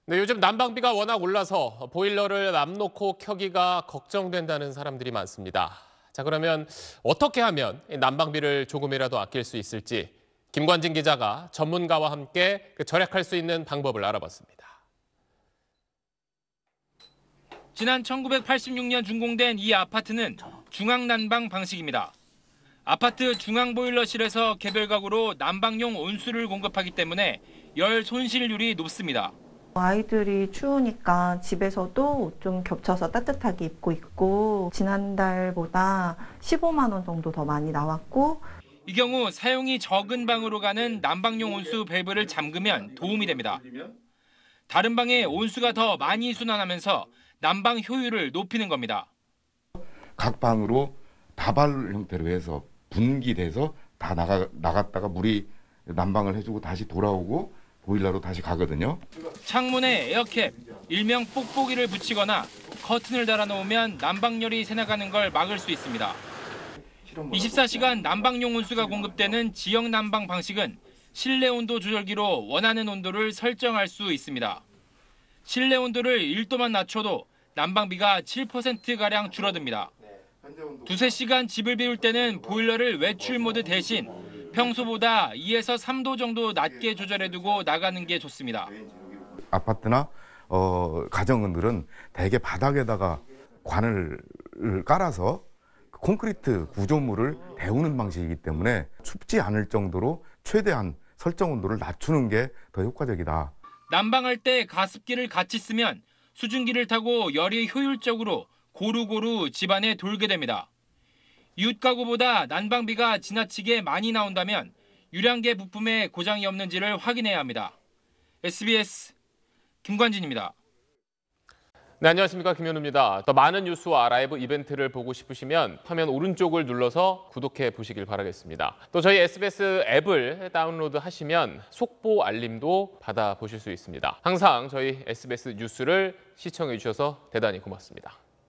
네, 요즘 난방비가 워낙 올라서 보일러를 맘 놓고 켜기가 걱정된다는 사람들이 많습니다. 자, 그러면 어떻게 하면 난방비를 조금이라도 아낄 수 있을지 김관진 기자가 전문가와 함께 절약할 수 있는 방법을 알아봤습니다. 지난 1986년 준공된 이 아파트는 중앙난방 방식입니다. 아파트 중앙보일러실에서 개별 가구로 난방용 온수를 공급하기 때문에 열 손실률이 높습니다. 아이들이 추우니까 집에서도 옷 좀 겹쳐서 따뜻하게 입고 있고 지난달보다 15만 원 정도 더 많이 나왔고 이 경우 사용이 적은 방으로 가는 난방용 온수 밸브를 잠그면 도움이 됩니다. 다른 방에 온수가 더 많이 순환하면서 난방 효율을 높이는 겁니다. 각 방으로 다발 형태로 해서 분기돼서 다 나갔다가 물이 난방을 해주고 다시 돌아오고 보일러로 다시 가거든요. 창문에 에어캡, 일명 뽁뽁이를 붙이거나 커튼을 달아놓으면 난방열이 새나가는 걸 막을 수 있습니다. 24시간 난방용 온수가 공급되는 지역 난방 방식은 실내 온도 조절기로 원하는 온도를 설정할 수 있습니다. 실내 온도를 1도만 낮춰도 난방비가 7%가량 줄어듭니다. 두세 시간 집을 비울 때는 보일러를 외출 모드 대신 평소보다 2에서 3도 정도 낮게 조절해두고 나가는 게 좋습니다. 아파트나 가정들은 대개 바닥에다가 관을 깔아서 콘크리트 구조물을 데우는 방식이기 때문에 춥지 않을 정도로 최대한 설정 온도를 낮추는 게 더 효과적이다. 난방할 때 가습기를 같이 쓰면 수증기를 타고 열이 효율적으로 고루고루 집안에 돌게 됩니다. 이웃 가구보다 난방비가 지나치게 많이 나온다면 유량계 부품에 고장이 없는지를 확인해야 합니다. SBS 김관진입니다. 네, 안녕하십니까, 김현우입니다. 더 많은 뉴스와 라이브 이벤트를 보고 싶으시면 화면 오른쪽을 눌러서 구독해 보시길 바라겠습니다. 또 저희 SBS 앱을 다운로드하시면 속보 알림도 받아보실 수 있습니다. 항상 저희 SBS 뉴스를 시청해 주셔서 대단히 고맙습니다.